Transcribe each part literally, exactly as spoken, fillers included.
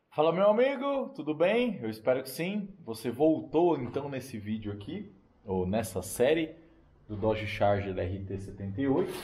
Fala, meu amigo, tudo bem? Eu espero que sim. Você voltou então nesse vídeo aqui, ou nessa série do Dodge Charger R T setenta e oito.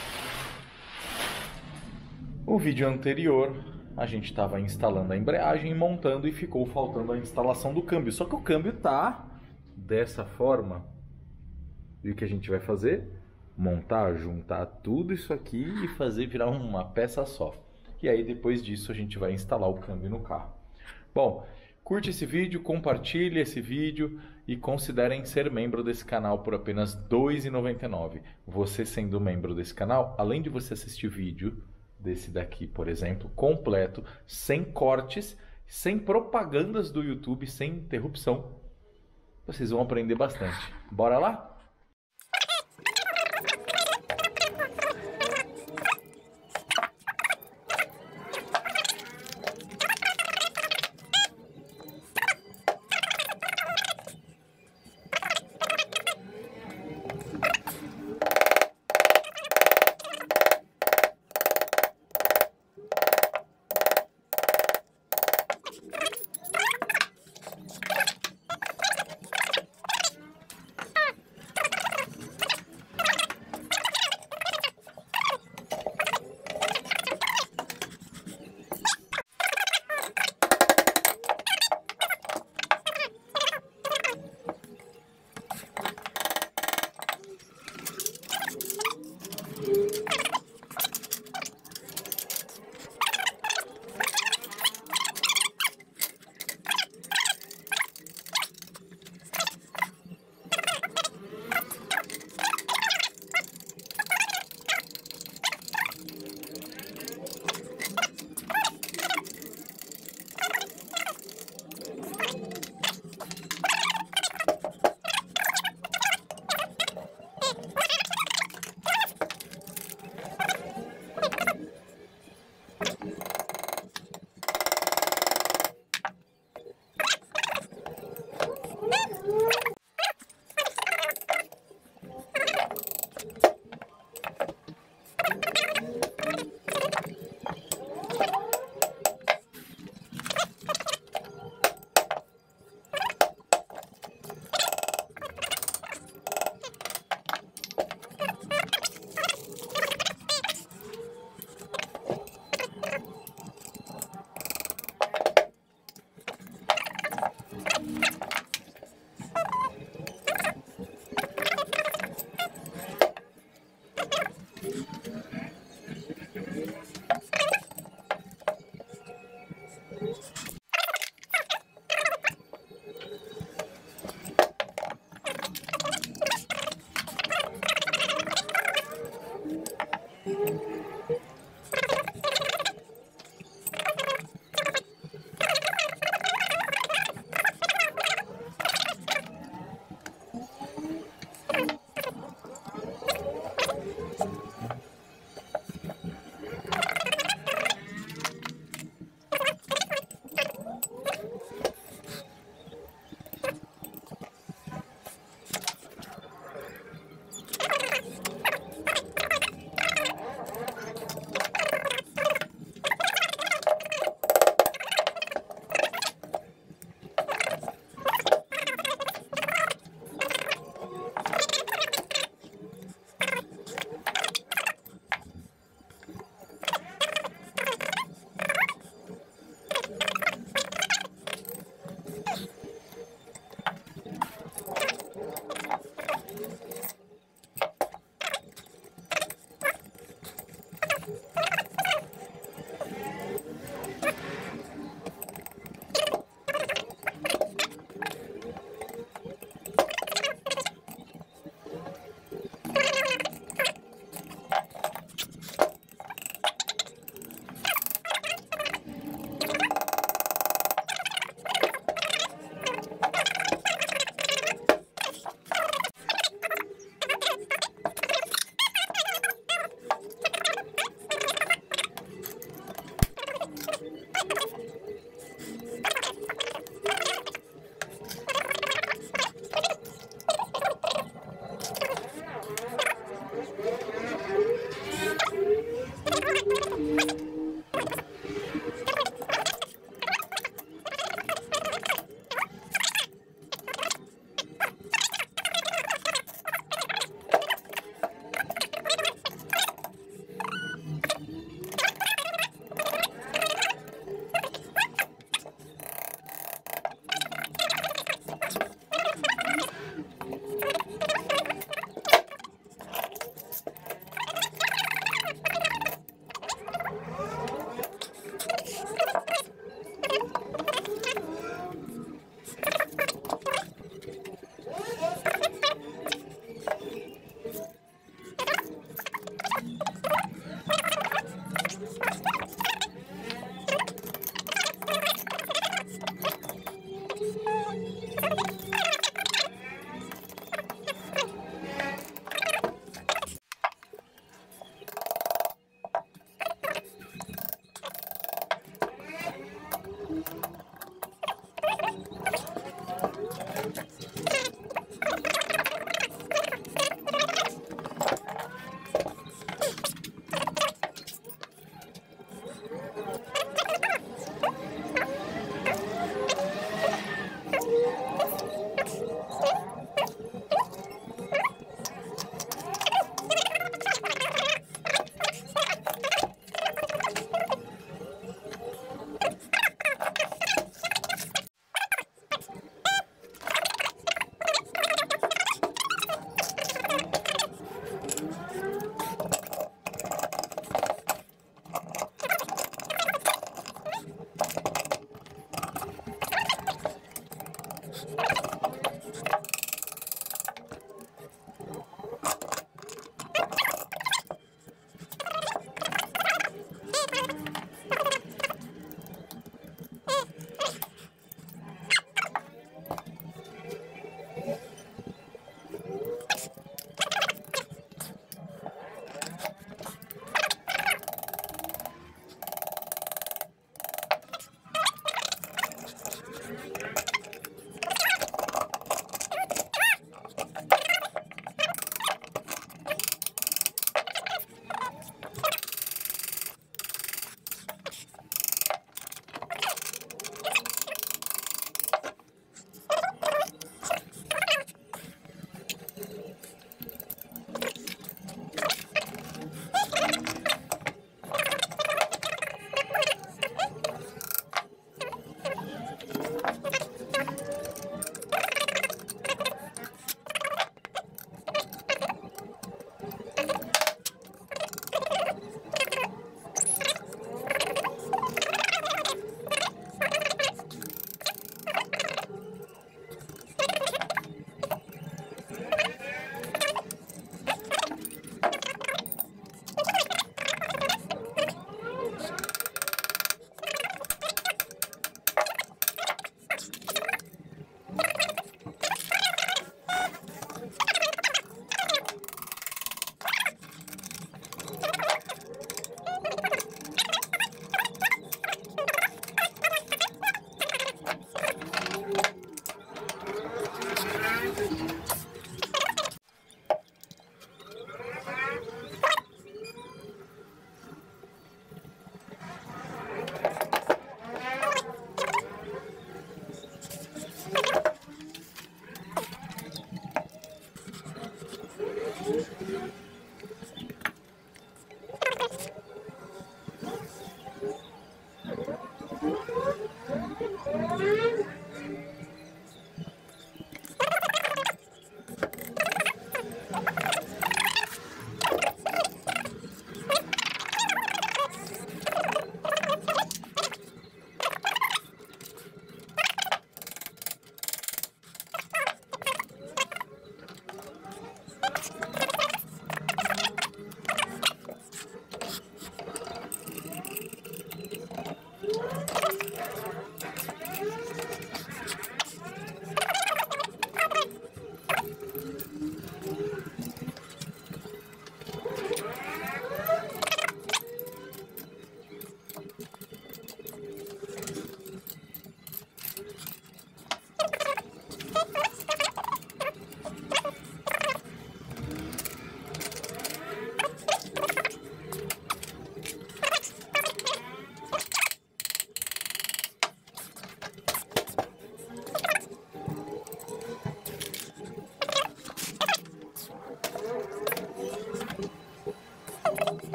O vídeo anterior a gente estava instalando a embreagem, montando e ficou faltando a instalação do câmbio. Só que o câmbio tá dessa forma. E o que a gente vai fazer? Montar, juntar tudo isso aqui e fazer virar uma peça só. E aí depois disso a gente vai instalar o câmbio no carro. Bom, curte esse vídeo, compartilhe esse vídeo e considerem ser membro desse canal por apenas dois reais e noventa e nove centavos. Você sendo membro desse canal, além de você assistir vídeo desse daqui, por exemplo, completo, sem cortes, sem propagandas do YouTube, sem interrupção, vocês vão aprender bastante. Bora lá?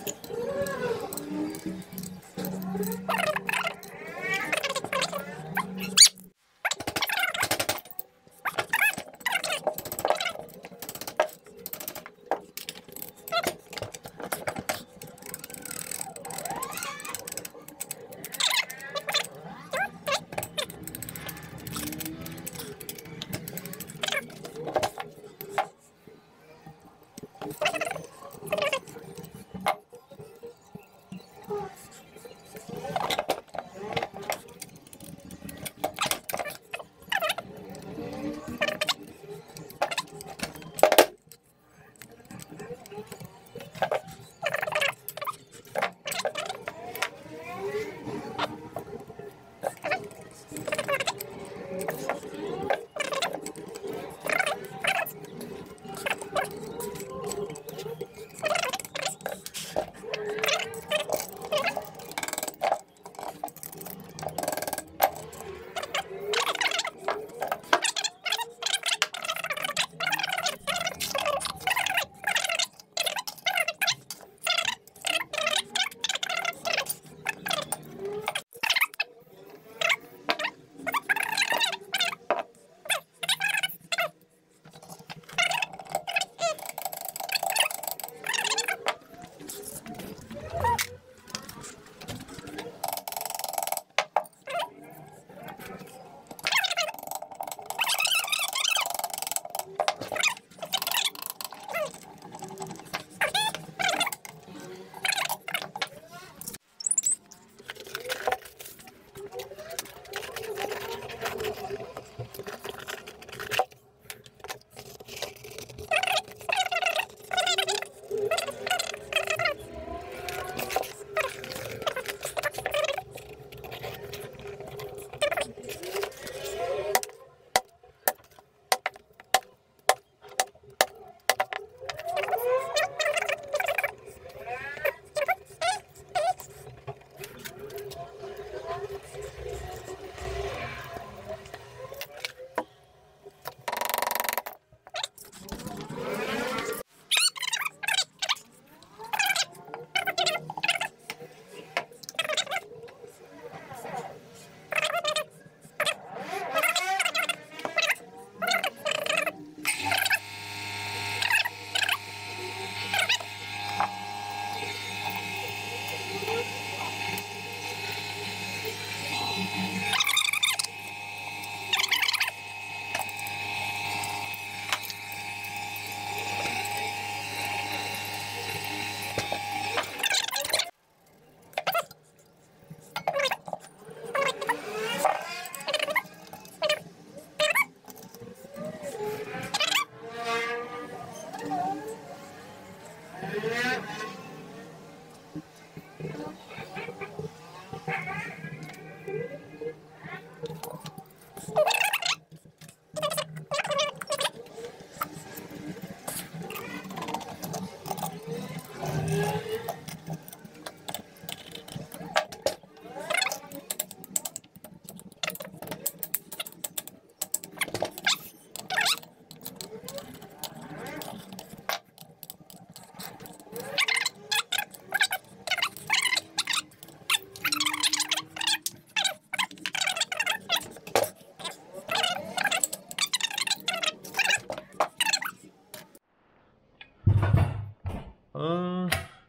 Hum...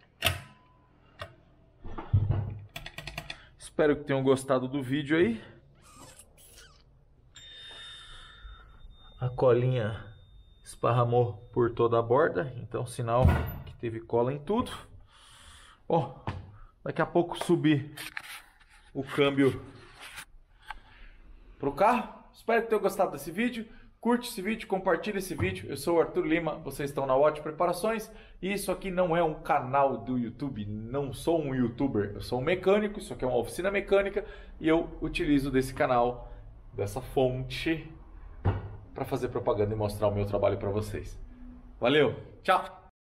Espero que tenham gostado do vídeo aí. A colinha esparramou por toda a borda, então sinal que teve cola em tudo. Bom, daqui a pouco subir o câmbio pro carro. Espero que tenham gostado desse vídeo. Curte esse vídeo, compartilha esse vídeo. Eu sou o Arthur Lima, vocês estão na Watch Preparações. E isso aqui não é um canal do YouTube, não sou um youtuber. Eu sou um mecânico, isso aqui é uma oficina mecânica. E eu utilizo desse canal, dessa fonte, para fazer propaganda e mostrar o meu trabalho para vocês. Valeu, tchau!